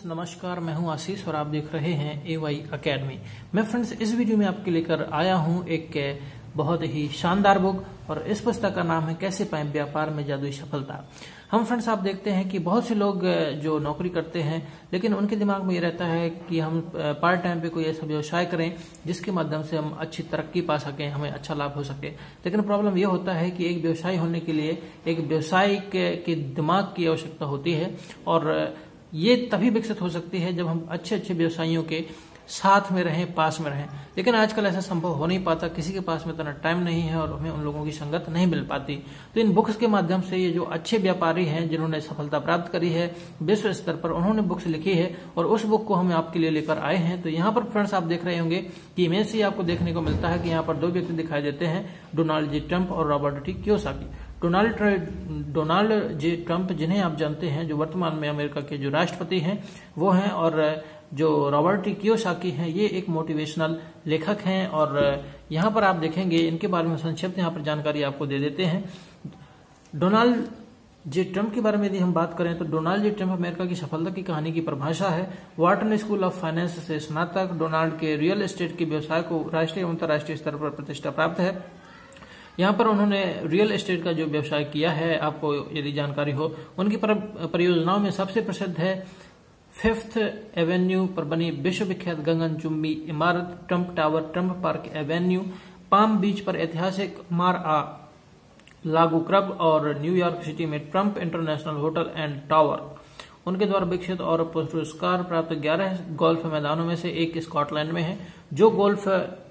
Friends नमस्कार, मैं हूं आशीष और आप देख रहे हैं AY अकेडमी। मैं फ्रेंड्स इस वीडियो में आपके लेकर आया हूं एक बहुत ही शानदार बुक और इस पुस्तक का नाम है कैसे पाएं व्यापार में जादुई सफलता। हम फ्रेंड्स आप देखते हैं कि बहुत से लोग जो नौकरी करते हैं लेकिन उनके दिमाग में ये रहता है कि हम पार्ट टाइम पे कोई ऐसा व्यवसाय करें जिसके माध्यम से हम अच्छी तरक्की पा सकें, हमें अच्छा लाभ हो सके। लेकिन प्रॉब्लम ये होता है कि एक व्यवसाय होने के लिए एक व्यवसाय के दिमाग की आवश्यकता होती है और ये तभी विकसित हो सकती है जब हम अच्छे अच्छे व्यवसायियों के साथ में रहें, पास में रहें। लेकिन आजकल ऐसा संभव हो नहीं पाता, किसी के पास में इतना टाइम नहीं है और हमें उन लोगों की संगत नहीं मिल पाती। तो इन बुक्स के माध्यम से ये जो अच्छे व्यापारी हैं जिन्होंने सफलता प्राप्त करी है विश्व स्तर पर, उन्होंने बुक्स लिखी है और उस बुक को हम आपके लिए लेकर आए हैं। तो यहाँ पर फ्रेंड्स आप देख रहे होंगे कि इमेज से आपको देखने को मिलता है कि यहाँ पर दो व्यक्ति दिखाई देते हैं, डोनाल्ड जी ट्रंप और Robert T Kiyosaki. Donald ji Trump जिन्हें आप जानते हैं, जो वर्तमान में अमेरिका के जो राष्ट्रपति हैं वो हैं, और जो रॉबर्ट टी कियोसाकी हैं ये एक मोटिवेशनल लेखक हैं। और यहाँ पर आप देखेंगे इनके बारे में संक्षिप्त यहाँ पर जानकारी आपको दे देते हैं। डोनाल्ड जी ट्रंप के बारे में यदि हम बात करें तो डोनाल्ड जी ट्रंप अमेरिका की सफलता की कहानी की परिभाषा है। वाटन स्कूल ऑफ फाइनेंस से स्नातक, डोनाल्ड के रियल एस्टेट के व्यवसाय को राष्ट्रीय एवं अंतर्राष्ट्रीय स्तर पर प्रतिष्ठा प्राप्त है। यहाँ पर उन्होंने रियल एस्टेट का जो व्यवसाय किया है, आपको यदि जानकारी हो, उनकी परियोजनाओं में सबसे प्रसिद्ध है 5th एवेन्यू पर बनी विश्व विख्यात गगनचुंबी इमारत Trump Tower, Trump Park Avenue, Palm Beach पर ऐतिहासिक मार आ लागू क्लब और न्यूयॉर्क सिटी में Trump International Hotel and Tower. उनके द्वारा विकसित और पुरस्कार प्राप्त 11 गोल्फ मैदानों में से एक स्कॉटलैंड में है, जो गोल्फ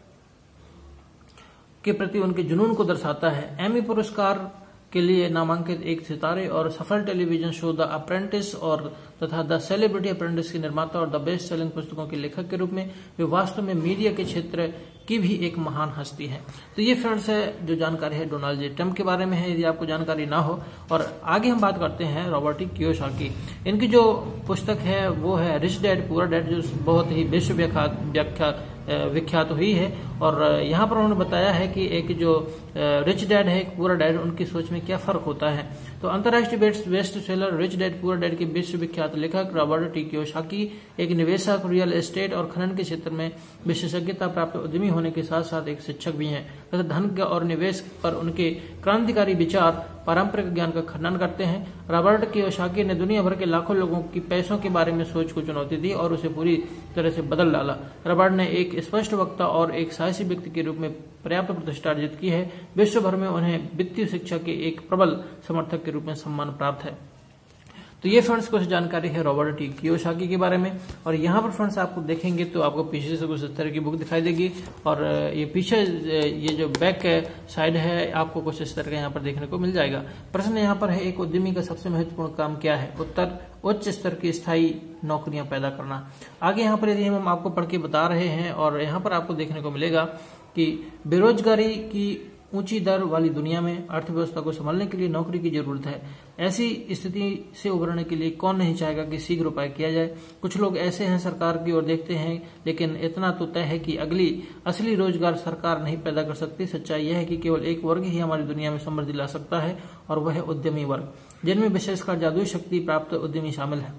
के प्रति उनके जुनून को दर्शाता है। एमी पुरस्कार के लिए नामांकित एक सितारे और सफल टेलीविजन शो द अप्रेंटिस और तथा द सेलिब्रिटी अप्रेंटिस के निर्माता और द बेस्ट सेलिंग पुस्तकों के लेखक के रूप में वे वास्तव में मीडिया के क्षेत्र की भी एक महान हस्ती है। तो ये फ्रेंड्स है जो जानकारी है डोनाल्ड जी ट्रंप के बारे में है, यदि आपको जानकारी ना हो। और आगे हम बात करते हैं रॉबर्ट टी कियोसाकी। इनकी जो पुस्तक है वो है रिच डैड पुअर डैड, जो बहुत ही विश्व विख्यात हुई है। और यहाँ पर उन्होंने बताया है कि एक जो रिच डैड है, एक पुअर डैड, उनकी सोच में क्या फर्क होता है। तो अंतर्राष्ट्रीय best seller Rich Dad Poor Dad के विश्व विख्यात लेखक रॉबर्ट टी कियोसाकी एक निवेशक, रियल एस्टेट और खनन के क्षेत्र में विशेषज्ञता प्राप्त उद्यमी होने के साथ साथ एक शिक्षक भी हैं तथा धन और निवेश पर उनके क्रांतिकारी विचार पारंपरिक ज्ञान का खंडन करते हैं। रॉबर्ट कियोसाकी ने दुनिया भर के लाखों लोगों की पैसों के बारे में सोच को चुनौती दी और उसे पूरी तरह से बदल डाला। रॉबर्ट ने एक स्पष्ट वक्ता और एक साहसी व्यक्ति के रूप में पर्याप्त प्रतिष्ठा अर्जित की है। विश्व भर में उन्हें वित्तीय शिक्षा के एक प्रबल समर्थक के रूप में सम्मान प्राप्त है। तो ये फ्रेंड्स कुछ जानकारी है रॉबर्ट टी कियोसाकी के बारे में। और यहाँ पर फ्रेंड्स आपको देखेंगे तो आपको पीछे से कुछ इस तरह की बुक दिखाई देगी और ये पीछे ये जो बैक साइड है आपको कुछ इस तरह का यहाँ पर देखने को मिल जाएगा। प्रश्न यहाँ पर है, एक उद्यमी का सबसे महत्वपूर्ण काम क्या है? उत्तर, उच्च स्तर की स्थायी नौकरियां पैदा करना। आगे यहाँ पर यदि हम आपको पढ़ के बता रहे हैं और यहाँ पर आपको देखने को मिलेगा कि बेरोजगारी की ऊंची दर वाली दुनिया में अर्थव्यवस्था को संभालने के लिए नौकरी की जरूरत है। ऐसी स्थिति से उबरने के लिए कौन नहीं चाहेगा कि शीघ्र उपाय किया जाए। कुछ लोग ऐसे हैं सरकार की ओर देखते हैं, लेकिन इतना तो तय है कि असली रोजगार सरकार नहीं पैदा कर सकती। सच्चाई यह है कि केवल एक वर्ग ही हमारी दुनिया में समृद्धि ला सकता है और वह है उद्यमी वर्ग, जिनमें विशेषकर जादुई शक्ति प्राप्त उद्यमी शामिल है।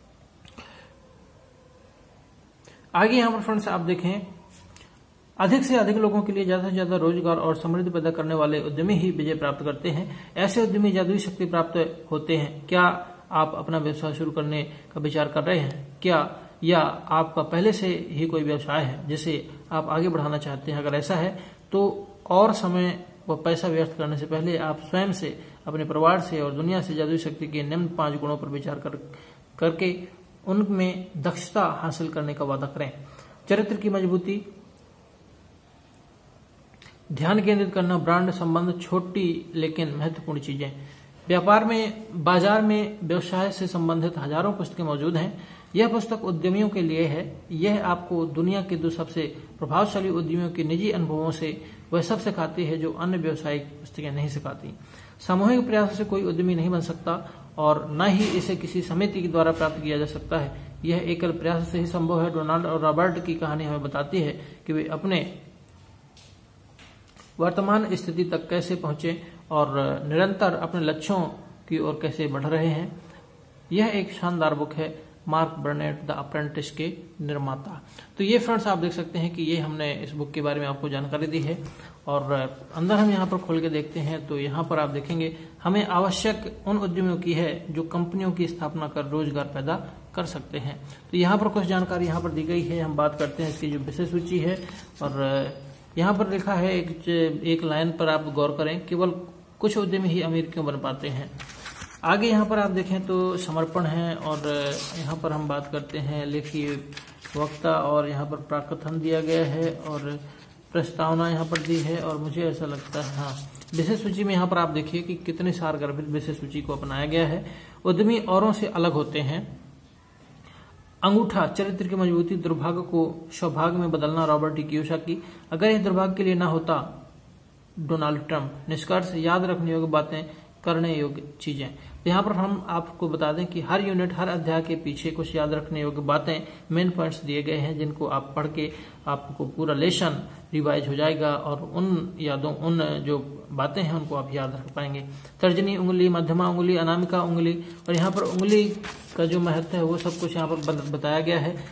आगे यहाँ पर फ्रेंड्स आप देखें, अधिक से अधिक लोगों के लिए ज्यादा से ज्यादा रोजगार और समृद्धि पैदा करने वाले उद्यमी ही विजय प्राप्त करते हैं। ऐसे उद्यमी जादुई शक्ति प्राप्त होते हैं। क्या आप अपना व्यवसाय शुरू करने का विचार कर रहे हैं? क्या या आपका पहले से ही कोई व्यवसाय है जिसे आप आगे बढ़ाना चाहते हैं? अगर ऐसा है तो और समय व पैसा व्यर्थ करने से पहले आप स्वयं से, अपने परिवार से और दुनिया से जादुई शक्ति के निम्न 5 गुणों पर विचार करके उनमें दक्षता हासिल करने का वादा करें। चरित्र की मजबूती, ध्यान केंद्रित करना, ब्रांड संबंध, छोटी लेकिन महत्वपूर्ण चीजें। बाजार में व्यवसाय से संबंधित हजारों पुस्तकें मौजूद हैं। यह पुस्तक उद्यमियों के लिए है। यह आपको दुनिया के 2 सबसे प्रभावशाली उद्यमियों के निजी अनुभवों से वह सब सिखाती है जो अन्य व्यावसायिक पुस्तकें नहीं सिखाती। सामूहिक प्रयास से कोई उद्यमी नहीं बन सकता और न ही इसे किसी समिति के द्वारा प्राप्त किया जा सकता है। यह एकल प्रयास से ही संभव है। डोनाल्ड और रॉबर्ट की कहानी हमें बताती है कि वे अपने वर्तमान स्थिति तक कैसे पहुंचे और निरंतर अपने लक्ष्यों की ओर कैसे बढ़ रहे हैं। यह एक शानदार बुक है। मार्क बर्नेट द अप्रेंटिस के निर्माता। तो ये फ्रेंड्स आप देख सकते हैं कि ये हमने इस बुक के बारे में आपको जानकारी दी है। और अंदर हम यहाँ पर खोल के देखते हैं तो यहाँ पर आप देखेंगे हमें आवश्यक उन उद्यमियों की है जो कंपनियों की स्थापना कर रोजगार पैदा कर सकते हैं। तो यहाँ पर कुछ जानकारी यहाँ पर दी गई है। हम बात करते हैं इसकी जो विषय सूची है, और यहाँ पर लिखा है एक लाइन पर आप गौर करें, केवल कुछ उद्यमी ही अमीर क्यों बन पाते हैं। आगे यहाँ पर आप देखें तो समर्पण है, और यहाँ पर हम बात करते हैं लेखी वक्ता, और यहाँ पर प्राकथन दिया गया है और प्रस्तावना यहाँ पर दी है। और मुझे ऐसा लगता है हाँ, विषय सूची में यहाँ पर आप देखिए कि कितनी सारगर्भित विषय सूची को अपनाया गया है। उद्यमी औरों से अलग होते हैं। अंगूठा, चरित्र की मजबूती, दुर्भाग्य को सौभाग्य में बदलना, रॉबर्ट टी कियोसाकी। अगर यह दुर्भाग्य के लिए ना होता, डोनाल्ड ट्रंप। निष्कर्ष, याद रखने योग्य बातें, करने योग्य चीजें। तो यहाँ पर हम आपको बता दें कि हर यूनिट, हर अध्याय के पीछे कुछ याद रखने योग्य बातें, मेन पॉइंट्स दिए गए हैं, जिनको आप पढ़ के आपको पूरा लेसन रिवाइज हो जाएगा और उन यादों, उन जो बातें हैं उनको आप याद रख पाएंगे। तर्जनी उंगली, मध्यमा उंगली, अनामिका उंगली, और यहाँ पर उंगली का जो महत्व है वो सब कुछ यहाँ पर बताया गया है।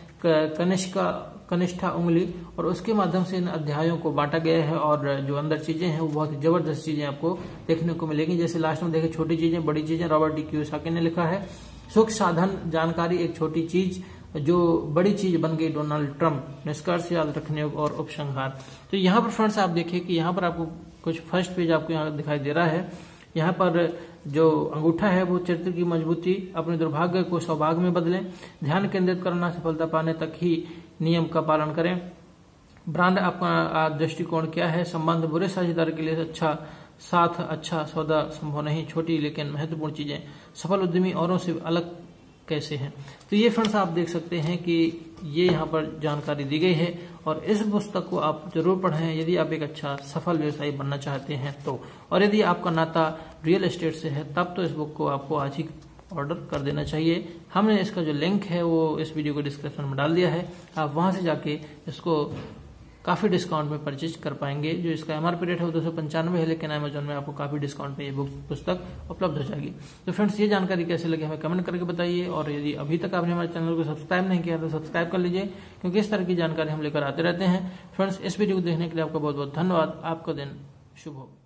कनिष्ठा उंगली, और उसके माध्यम से इन अध्यायों को बांटा गया है। और जो अंदर चीजें हैं वो बहुत ही जबरदस्त चीजें आपको देखने को मिलेगी। जैसे लास्ट में देखें, छोटी चीजें, बड़ी चीजें, रॉबर्ट टी कियोसाकी ने लिखा है। सुख साधन, जानकारी, एक छोटी चीज जो बड़ी चीज बन गई, डोनाल्ड ट्रंप। निष्कर्ष, याद रखने और उपसंहार। तो यहाँ पर फ्रेंड्स आप देखिए कि यहाँ पर आपको कुछ फर्स्ट पेज आपको यहाँ दिखाई दे रहा है। यहाँ पर जो अंगूठा है वो चरित्र की मजबूती, अपने दुर्भाग्य को सौभाग्य में बदलें, ध्यान केंद्रित करना, सफलता पाने तक ही नियम का पालन करें। ब्रांड, आपका दृष्टिकोण क्या है। संबंध, बुरे साझेदार के लिए अच्छा साथ, अच्छा सौदा संभव नहीं, छोटी लेकिन महत्वपूर्ण चीजें। सफल उद्यमी औरों से अलग कैसे हैं। तो ये फ्रेंड्स आप देख सकते हैं कि ये यहाँ पर जानकारी दी गई है, और इस पुस्तक को आप जरूर पढ़ें यदि आप एक अच्छा सफल व्यवसायी बनना चाहते हैं तो। और यदि आपका नाता रियल एस्टेट से है तब तो इस बुक को आपको आज ही ऑर्डर कर देना चाहिए। हमने इसका जो लिंक है वो इस वीडियो को डिस्क्रिप्शन में डाल दिया है, आप वहां से जाके इसको काफी डिस्काउंट में परचेज कर पाएंगे। जो इसका एमआरपी रेट है वो 295 है, लेकिन अमेजोन में आपको काफी डिस्काउंट पे ये पुस्तक उपलब्ध हो जाएगी। तो फ्रेंड्स, ये जानकारी कैसे लगी हमें कमेंट करके बताइए, और यदि अभी तक आपने हमारे चैनल को सब्सक्राइब नहीं किया तो सब्सक्राइब कर लीजिए, क्योंकि इस तरह की जानकारी हम लेकर आते रहते हैं। फ्रेंड्स, इस वीडियो को देखने के लिए आपका बहुत बहुत धन्यवाद। आपका दिन शुभ हो।